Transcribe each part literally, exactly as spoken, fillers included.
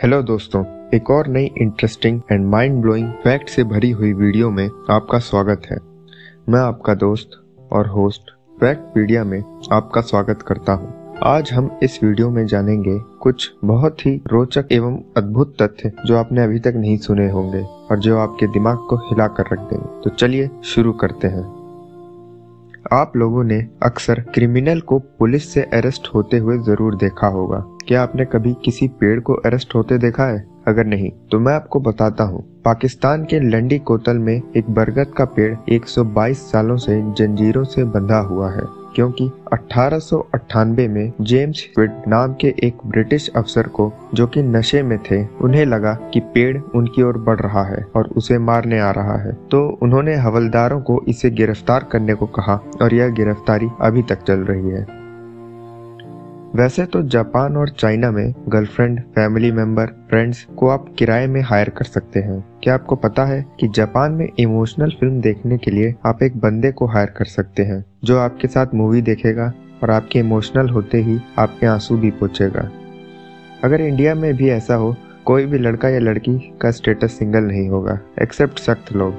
Hello दोस्तों, एक और नई interesting and mind blowing fact से भरी हुई वीडियो में आपका स्वागत है। मैं आपका दोस्त और होस्ट फैक्टपीडिया में आपका स्वागत करता हूं। आज हम इस वीडियो में जानेंगे कुछ बहुत ही रोचक एवं अद्भुत तथ्य जो आपने अभी तक नहीं सुने होंगे और जो आपके दिमाग को हिला कर रख देंगे। तो चलिए शुरू करते हैं। आप लोगों ने अक्सर क्रिमिनल को पुलिस से अरेस्ट होते हुए जरूर देखा होगा। क्या आपने कभी किसी पेड़ को अरेस्ट होते देखा है? अगर नहीं तो मैं आपको बताता हूँ। पाकिस्तान के लंडी कोतल में एक बरगद का पेड़ एक सौ बाईस सालों से जंजीरों से बंधा हुआ है, क्योंकि अठारह सौ अट्ठानबे में जेम्स स्क्विड नाम के एक ब्रिटिश अफसर को, जो कि नशे में थे, उन्हें लगा कि पेड़ उनकी ओर बढ़ रहा है और उसे मारने आ रहा है। तो उन्होंने हवलदारों को इसे गिरफ्तार करने को कहा और यह गिरफ्तारी अभी तक चल रही है। वैसे तो जापान और चाइना में गर्लफ्रेंड, फैमिली मेंबर, फ्रेंड्स को आप किराए में हायर कर सकते हैं। क्या आपको पता है कि जापान में इमोशनल फिल्म देखने के लिए आप एक बंदे को हायर कर सकते हैं जो आपके साथ मूवी देखेगा और आपके इमोशनल होते ही आपके आंसू भी पोंछेगा। अगर इंडिया में भी ऐसा हो, कोई भी लड़का या लड़की का स्टेटस सिंगल नहीं होगा, एक्सेप्ट सख्त लोग।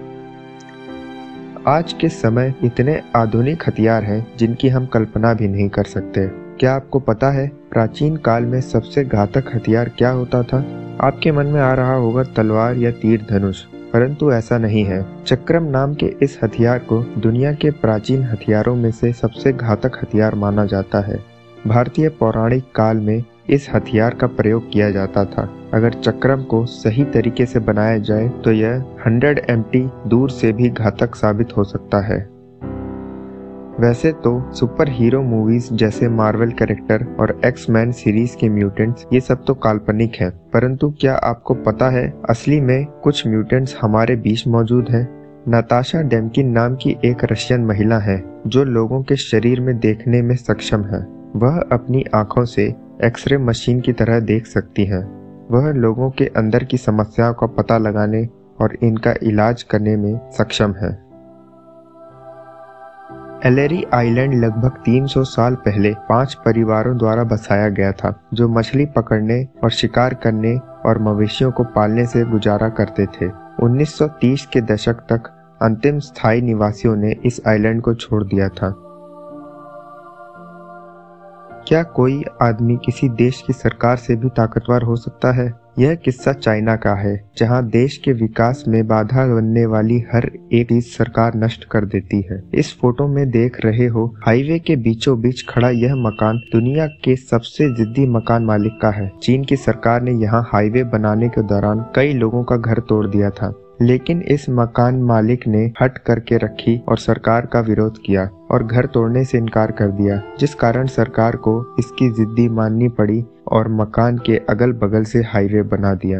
आज के समय इतने आधुनिक हथियार हैं जिनकी हम कल्पना भी नहीं कर सकते। क्या आपको पता है प्राचीन काल में सबसे घातक हथियार क्या होता था? आपके मन में आ रहा होगा तलवार या तीर धनुष, परंतु ऐसा नहीं है। चक्रम नाम के इस हथियार को दुनिया के प्राचीन हथियारों में से सबसे घातक हथियार माना जाता है। भारतीय पौराणिक काल में इस हथियार का प्रयोग किया जाता था। अगर चक्रम को सही तरीके से बनाया जाए तो यह सौ एम टी दूर से भी घातक साबित हो सकता है। वैसे तो सुपर हीरो मूवीज जैसे मार्वल कैरेक्टर और एक्स मैन सीरीज के म्यूटेंट्स, ये सब तो काल्पनिक हैं, परंतु क्या आपको पता है असली में कुछ म्यूटेंट्स हमारे बीच मौजूद हैं? नताशा डेमकिन नाम की एक रशियन महिला है जो लोगों के शरीर में देखने में सक्षम है। वह अपनी आंखों से एक्सरे मशीन की तरह देख सकती है। वह लोगों के अंदर की समस्याओं का पता लगाने और इनका इलाज करने में सक्षम है। एलेरी आइलैंड लगभग तीन सौ साल पहले पांच परिवारों द्वारा बसाया गया था, जो मछली पकड़ने और शिकार करने और मवेशियों को पालने से गुजारा करते थे। उन्नीस सौ तीस के दशक तक अंतिम स्थायी निवासियों ने इस आइलैंड को छोड़ दिया था। क्या कोई आदमी किसी देश की सरकार से भी ताकतवर हो सकता है? यह किस्सा चाइना का है, जहां देश के विकास में बाधा बनने वाली हर एक चीज सरकार नष्ट कर देती है। इस फोटो में देख रहे हो, हाईवे के बीचों बीच खड़ा यह मकान दुनिया के सबसे जिद्दी मकान मालिक का है। चीन की सरकार ने यहाँ हाईवे बनाने के दौरान कई लोगों का घर तोड़ दिया था, लेकिन इस मकान मालिक ने हट करके रखी और सरकार का विरोध किया और घर तोड़ने से इनकार कर दिया, जिस कारण सरकार को इसकी जिद्दी माननी पड़ी और मकान के अगल बगल से हाईवे बना दिया।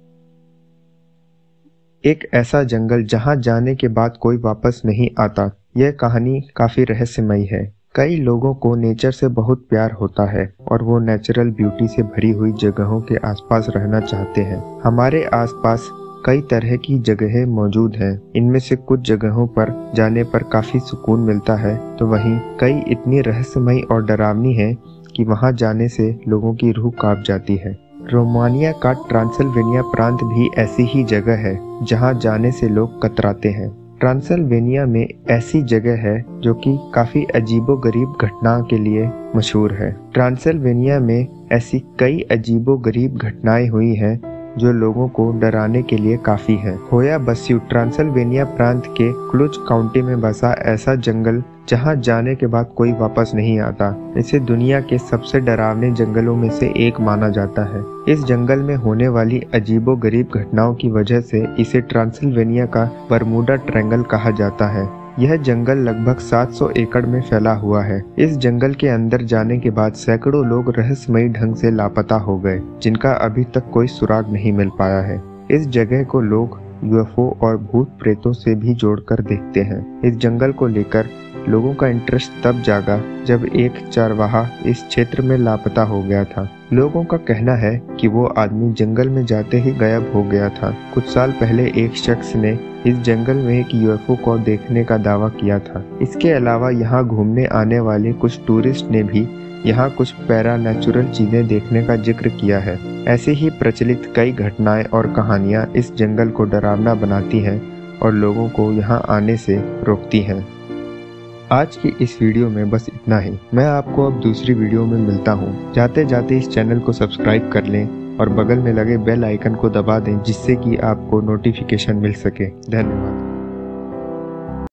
एक ऐसा जंगल जहां जाने के बाद कोई वापस नहीं आता। यह कहानी काफी रहस्यमयी है। कई लोगों को नेचर से बहुत प्यार होता है और वो नेचुरल ब्यूटी से भरी हुई जगहों के आसपास रहना चाहते हैं। हमारे आसपास कई तरह की जगहें मौजूद हैं। इनमें से कुछ जगहों पर जाने पर काफी सुकून मिलता है, तो वहीं कई इतनी रहस्यमयी और डरावनी हैं कि वहां जाने से लोगों की रूह कांप जाती है। रोमानिया का ट्रांसिल्वेनिया प्रांत भी ऐसी ही जगह है जहां जाने से लोग कतराते हैं। ट्रांसिल्वेनिया में ऐसी जगह है जो कि काफी अजीबोगरीब घटनाओं के लिए मशहूर है। ट्रांसिल्वेनिया में ऐसी कई अजीबोगरीब घटनाएं हुई हैं जो लोगों को डराने के लिए काफी है। होया बस्यू ट्रांसिल्वेनिया प्रांत के क्लुज काउंटी में बसा ऐसा जंगल जहां जाने के बाद कोई वापस नहीं आता। इसे दुनिया के सबसे डरावने जंगलों में से एक माना जाता है। इस जंगल में होने वाली अजीबोगरीब घटनाओं की वजह से इसे ट्रांसिल्वेनिया का बरमूडा ट्रायंगल कहा जाता है। यह जंगल लगभग सात सौ एकड़ में फैला हुआ है। इस जंगल के अंदर जाने के बाद सैकड़ों लोग रहस्यमयी ढंग से लापता हो गए, जिनका अभी तक कोई सुराग नहीं मिल पाया है। इस जगह को लोग यू एफ ओ और भूत प्रेतों से भी जोड़कर देखते हैं। इस जंगल को लेकर लोगों का इंटरेस्ट तब जागा जब एक चरवाहा इस क्षेत्र में लापता हो गया था। लोगों का कहना है कि वो आदमी जंगल में जाते ही गायब हो गया था। कुछ साल पहले एक शख्स ने इस जंगल में एक यू एफ ओ को देखने का दावा किया था। इसके अलावा यहाँ घूमने आने वाले कुछ टूरिस्ट ने भी यहाँ कुछ पैरा नेचुरल चीजें देखने का जिक्र किया है। ऐसे ही प्रचलित कई घटनाएं और कहानियां इस जंगल को डरावना बनाती हैं और लोगों को यहाँ आने से रोकती हैं। आज की इस वीडियो में बस इतना ही। मैं आपको अब दूसरी वीडियो में मिलता हूँ। जाते जाते इस चैनल को सब्सक्राइब कर लें और बगल में लगे बेल आइकन को दबा दें, जिससे कि आपको नोटिफिकेशन मिल सके। धन्यवाद।